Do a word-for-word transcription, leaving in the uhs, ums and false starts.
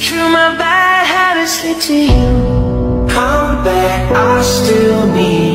Through my bad habits lead to you. Come back, I still need